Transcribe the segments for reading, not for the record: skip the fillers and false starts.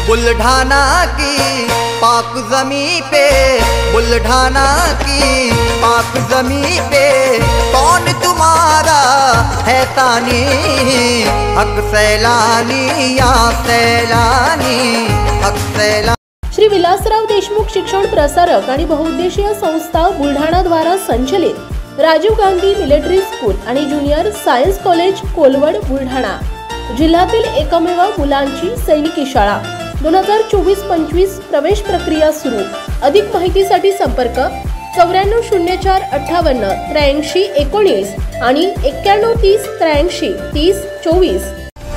बुल्ढाना की पाक ज़मीं पे, बुल्ढाना की पाक ज़मीं पे कौन तुम्हारा है तानी, हक सैलानी या सैलानी, हक सैलानी। श्री विलासराव देशमुख शिक्षण प्रसारक आणि बहुउद्देशीय संस्था बुलढाणा द्वारा संचलित राजीव गांधी मिलिटरी स्कूल आणि junior science college Kolwad Buldhana जिल्ह्यातील एकमेव मुलांची सैनिकी शाळा 2024-25 प्रवेश प्रक्रिया सुरू। अधिक माहितीसाठी संपर्क 940458 8319 आणि 9130 83 30 24।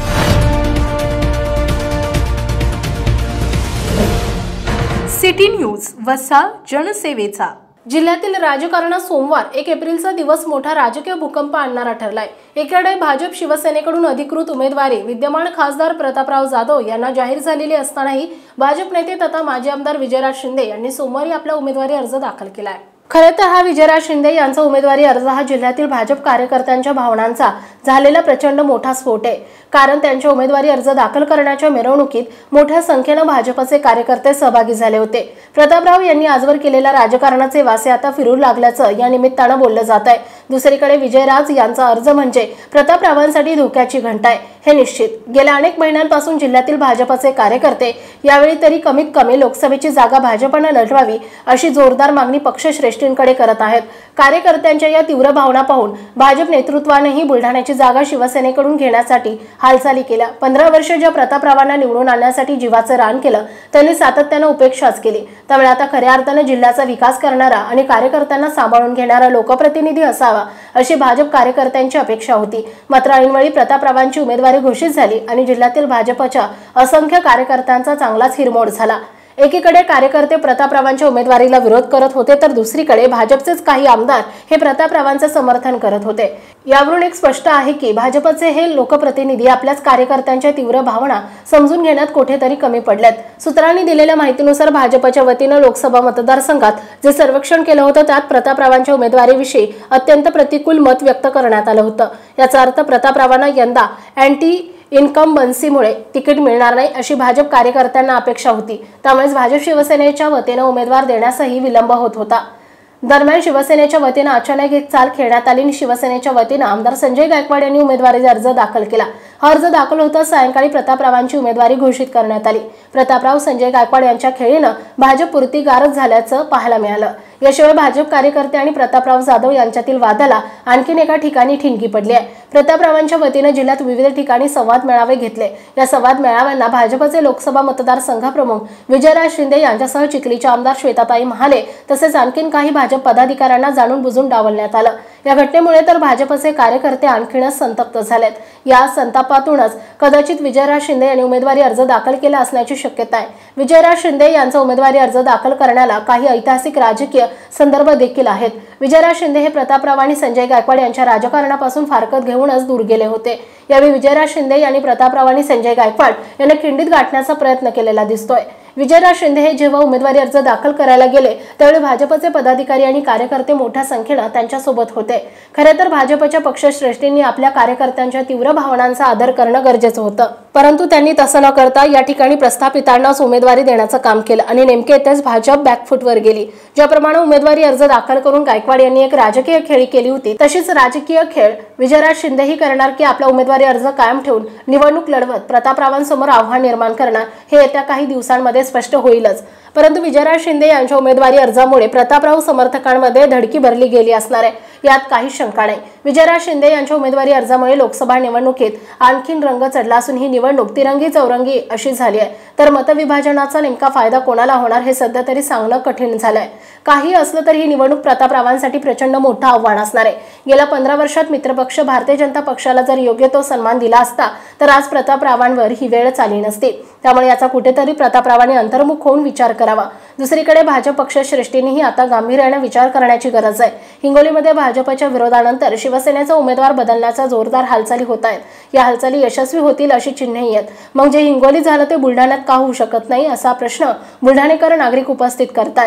सिटी न्यूज वसा जनसेवेचा। जिल्ह्यातील राजकारणात सोमवार 1 एप्रिलचा दिवस मोठा राजकीय भूकंप आणणारा ठरलाय। एकीकडे भाजप शिवसेनेकडून अधिकृत उमेदवारी विद्यमान खासदार प्रतापराव जाधव यांना जाहीर झालेली असतानाही भाजप नेते तथा माजी आमदार विजयराज शिंदे यांनी सोमवारी आपला उमेदवारी अर्ज दाखल केलाय। खरे तर हा विजयराज शिंदे यांचा उमेदवारी अर्ज हा जिल्ह्यातील भाजप कार्यकर्त्यांच्या भावनांचा झालेला प्रचंड मोठा स्फोट आहे। कारण त्यांच्या उमेदवारी अर्ज दाखल करण्याच्या मिरवणुकीत मोठ्या संख्येने भाजपचे कार्यकर्ते सहभागी झाले होते। प्रतापराव यांनी आजवर केलेल्या राजकारणाचे वासे आता फिरू लागल्याचं या निमित्तानं बोललं जात आहे। दुसरीकडे विजयराज यांचा अर्ज म्हणजे प्रतापरावांसाठी धोक्याची घंटा आहे हे निश्चित। गेल्या अनेक महिन्यांपासून जिल्ह्यातील भाजपचे कार्यकर्ते यावेळी तरी कमीत कमी लोकसभेची जागा भाजपने लढवावी अशी जोरदार मागणी पक्षश्रेष्ठींकडे करत आहेत। कार्यकर्त्यांच्या या तीव्र भावना पाहून भाजप नेतृत्वानेही बुलढाण्याची जागा शिवसेनेकडून घेण्यासाठी हालचाली केल्या। 15 वर्ष ज्या प्रतापरावांना निवडून आणण्यासाठी जीवाचं रान केलं त्यांनी सातत्याने उपेक्षाच केली। त्यामुळे आता खऱ्या अर्थाने जिल्ह्याचा विकास करणारा आणि कार्यकर्त्यांना सांभाळून घेणारा लोकप्रतिनिधी असावा अशी भाजप कार्यकर्त्यांची अपेक्षा होती। मात्र ऐनवेळी प्रतापरावांची उमेदवारी घोषित झाली आणि जिल्ह्यातील भाजपच्या असंख्य कार्यकर्त्यांचा चांगलाच हिरमोड झाला। एकीकडे कार्यकर्ते प्रतापरावांच्या उमेदवारीला विरोध करत होते तर दुसरीकडे भाजपचेच काही आमदार हे प्रतापरावांचे समर्थन करत होते। यावरून एक स्पष्ट आहे की भाजपचे हे लोकप्रतिनिधी आपल्याच कार्यकर्त्यांच्या तीव्र भावना समजून घेण्यात कुठेतरी कमी पडल्यात। सूत्रांनी दिलेल्या माहितीनुसार भाजपच्या वतीने लोकसभा मतदारसंघात जे सर्वेक्षण केलं होतं त्यात प्रतापरावांच्या उमेदवारीविषयी अत्यंत प्रतिकूल मत व्यक्त करण्यात आलं होतं। याचा अर्थ प्रतापरावांना यंदा अँटी इन्कम्बन्सीमुळे तिकीट मिळणार नाही अशी भाजप कार्यकर्त्यांना अपेक्षा होती। त्यामुळे भाजप शिवसेनेच्या वतीने उमेदवार देण्यासही विलंब होत होता। दरम्यान शिवसेनेच्या वतीने अचानक एक चाल खेळण्यात आली आणि शिवसेनेच्या वतीने आमदार संजय गायकवाड यांनी उमेदवारी अर्ज दाखल केला। हा अर्ज दाखल होता सायंकाळी प्रतापरावांची उमेदवारी घोषित करण्यात आली। प्रतापराव संजय गायकवाड यांच्या खेळीनं भाजप पुरती गारच झाल्याचं पाहायला मिळालं। याशिवाय भाजप कार्यकर्ते आणि प्रतापराव जाधव यांच्यातील वादाला आणखीन एका ठिकाणी ठिणगी पडली आहे। प्रतापरावांच्या वतीने जिल्ह्यात विविध ठिकाणी संवाद मेळावे घेतले। या संवाद मेळाव्यांना भाजपचे लोकसभा मतदारसंघ प्रमुख विजयराज शिंदे यांच्यासह चिखलीच्या आमदार श्वेताताई महाले तसेच आणखीन काही भाजप पदाधिकाऱ्यांना जाणून बुजून डावलण्यात आलं। या घटनेमुळे तर भाजपचे कार्यकर्ते आणखीनच संतप्त झालेत। या संतापातूनच कदाचित विजयराज शिंदे यांनी उमेदवारी अर्ज दाखल केला असण्याची शक्यता आहे। विजयराज शिंदे यांचा उमेदवारी अर्ज दाखल करण्याला काही ऐतिहासिक राजकीय संदर्भ देखील आहेत। विजयराज शिंदे हे प्रतापराव आणि संजय गायकवाड यांच्या राजकारणापासून फारकत घेऊनच दूर गेले होते। यावेळी विजयराज शिंदे यांनी प्रतापराव आणि संजय गायकवाड यांना खिंडीत गाठण्याचा प्रयत्न केलेला दिसतोय। विजयराज शिंदे हे जेव्हा उमेदवारी अर्ज दाखल करायला गेले त्यावेळी भाजपचे पदाधिकारी आणि कार्यकर्ते मोठ्या संख्येने त्यांच्यासोबत होते। खरे तर भाजपच्या पक्षश्रेष्ठींनी आपल्या कार्यकर्त्यांच्या तीव्र भावनांचा आदर करणं गरजेचं होतं, परंतु त्यांनी तसं न करता या ठिकाणी प्रस्थापितांनाच उमेदवारी देण्याचं काम केलं आणि नेमके तेच भाजप बॅकफुटवर गेली। ज्याप्रमाणे उमेदवारी अर्ज दाखल करून गायकवाड यांनी एक राजकीय खेळी केली होती तशीच राजकीय खेळ विजयराज शिंदेही करणार की आपला उमेदवारी अर्ज कायम ठेवून निवडणूक लढवत प्रतापरावांसमोर आव्हान निर्माण करणार हे येत्या काही दिवसांमध्ये स्पष्ट होईलच। परंतु विजयराज शिंदे यांच्या उमेदवारी अर्जामुळे प्रतापराव समर्थकांमध्ये धडकी भरली गेली असणार आहे यात काही शंका नाही। विजयराज शिंदे यांच्या उमेदवारी अर्जामुळे लोकसभा निवडणुकीत आणखीन रंग चढला असून ही निवडणूक तिरंगी चौरंगी अशी झाली आहे। तर मतविभाजनाचा नेमका फायदा कोणाला होणार हे सध्या तरी सांगणं कठीण झालंय। काही असलं तरी ही निवडणूक प्रतापरावांसाठी प्रचंड मोठं आव्हान असणार आहे। गेल्या 15 वर्षात मित्रपक्ष भारतीय जनता पक्षाला जर योग्य तो सन्मान दिला असता तर आज प्रतापरावांवर ही वेळ आली नसती। त्यामुळे याचा कुठेतरी प्रतापरावांनी अंतर्मुख होऊन विचार करावा। दुसरीकडे भाजप पक्षश्रेष्ठींनीही आता गांभीर्याने विचार करण्याची गरज आहे। हिंगोलीमध्ये भाजपच्या विरोधानंतर शिवसेनेचा उमेदवार बदलण्याचा जोरदार हालचाली होत आहेत। या हालचाली यशस्वी होतील अशी चिन्हेही आहेत। मग जे हिंगोली झालं ते बुलढाण्यात का होऊ शकत नाही असा प्रश्न बुलढाणेकर नागरिक उपस्थित करतायत।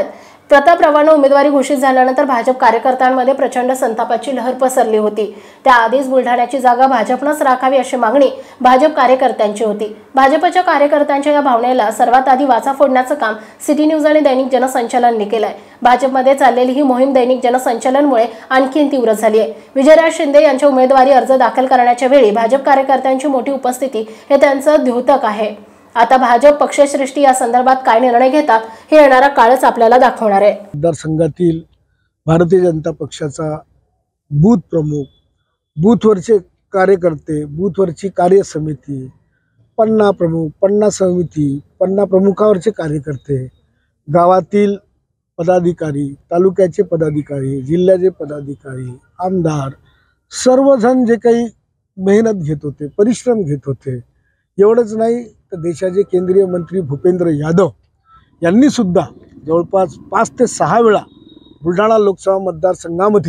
प्रतापरावांना उमेदवारी घोषित झाल्यानंतर भाजप कार्यकर्त्यांमध्ये प्रचंड संतापाची लहर पसरली होती। त्याआधीच बुलढाण्याची जागा भाजपनंच राखावी अशी मागणी भाजप कार्यकर्त्यांची होती। भाजपच्या कार्यकर्त्यांच्या या भावनेला सर्वात आधी वाचा फोडण्याचं काम सिटी न्यूज आणि दैनिक जनसंचालनने केलंय। भाजपमध्ये चाललेली ही मोहीम दैनिक जनसंचालनमुळे आणखी तीव्र झाली आहे। विजयराज शिंदे यांच्या उमेदवारी अर्ज दाखल करण्याच्या वेळी भाजप कार्यकर्त्यांची मोठी उपस्थिती हे त्यांचं द्योतक आहे। आता भाजप पक्षश्रेष्ठी या संदर्भात काय निर्णय घेतात हे येणारा काळच आपल्याला दाखवणार आहे। मतदारसंघातील भारतीय जनता पक्षाचा बूथ प्रमुख, बूथवरचे कार्यकर्ते, बूथवरची कार्यसमिती, पन्ना प्रमुख, पन्ना समिती, पन्ना प्रमुखावरचे कार्यकर्ते, गावातील पदाधिकारी, तालुक्याचे पदाधिकारी, जिल्ह्याचे पदाधिकारी, आमदार, सर्वजण जे काही मेहनत घेत होते, परिश्रम घेत होते, एवढंच नाही तर देशाचे केंद्रीय मंत्री भूपेंद्र यादव यांनी सुद्धा जवळपास 5 ते 6 वेळा बुलढाणा लोकसभा मतदारसंघामध्ये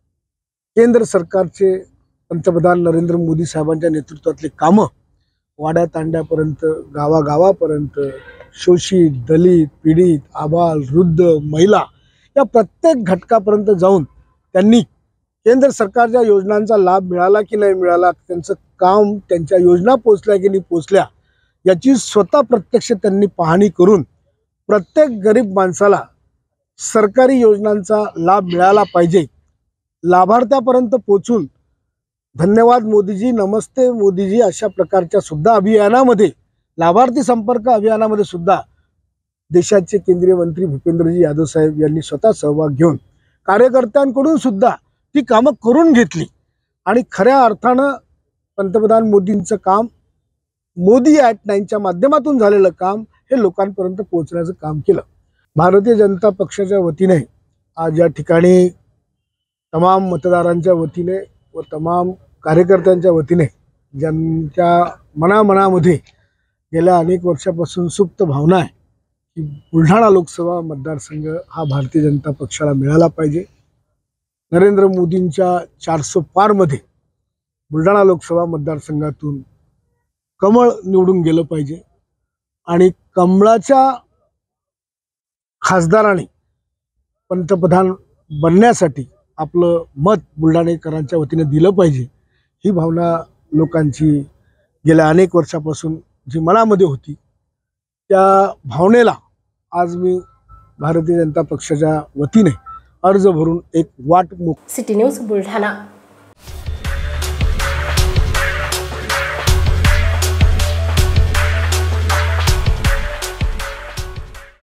केंद्र सरकारचे पंतप्रधान नरेंद्र मोदी साहेबांच्या नेतृत्वातले कामं वाड्यातांड्यापर्यंत, गावागावापर्यंत, शोषित, दलित, पीडित, आबाल, वृद्ध, महिला या प्रत्येक घटकापर्यंत जाऊन त्यांनी केंद्र सरकारच्या योजनांचा लाभ मिळाला की नाही मिळाला, त्यांचं काम, त्यांच्या योजना पोचल्या की नाही पोचल्या याची स्वतः प्रत्यक्ष त्यांनी पाहणी करून प्रत्येक गरीब माणसाला सरकारी योजनांचा लाभ मिळाला पाहिजे, लाभार्थ्यापर्यंत पोचून धन्यवाद मोदीजी, नमस्ते मोदीजी अशा प्रकारच्या सुद्धा अभियानामध्ये, लाभार्थी संपर्क अभियानामध्ये सुद्धा देशाचे केंद्रीय मंत्री भूपेंद्रजी यादव साहेब यांनी स्वतः सहभाग घेऊन कार्यकर्त्यांकडून सुद्धा ती कामं करून घेतली आणि खऱ्या अर्थानं पंतप्रधान मोदींचं काम, मोदी @9च्या माध्यमातून झालेलं काम हे लोकांपर्यंत पोहोचण्याचं काम केलं। भारतीय जनता पक्षाच्या वतीने आज या ठिकाणी तमाम मतदारांच्या वतीने व तमाम कार्यकर्त्यांच्या वतीने ज्यांच्या मनामध्ये गेल्या अनेक वर्षापासून सुप्त भावना आहे की बुलढाणा लोकसभा मतदारसंघ हा भारतीय जनता पक्षाला मिळाला पाहिजे, नरेंद्र मोदींच्या 400 पारमध्ये बुलढाणा लोकसभा मतदारसंघातून कमळ निवडून गेलं पाहिजे आणि कमळाच्या खासदाराने पंतप्रधान बनण्यासाठी आपलं मत बुलढाणेकरांच्या वतीने दिलं पाहिजे, ही भावना लोकांची गेल्या अनेक वर्षापासून जी मनामध्ये होती त्या भावनेला आज मी भारतीय जनता पक्षाच्या वतीने अर्ज भरून एक वाट सिटी न्यूज बुलढाणा।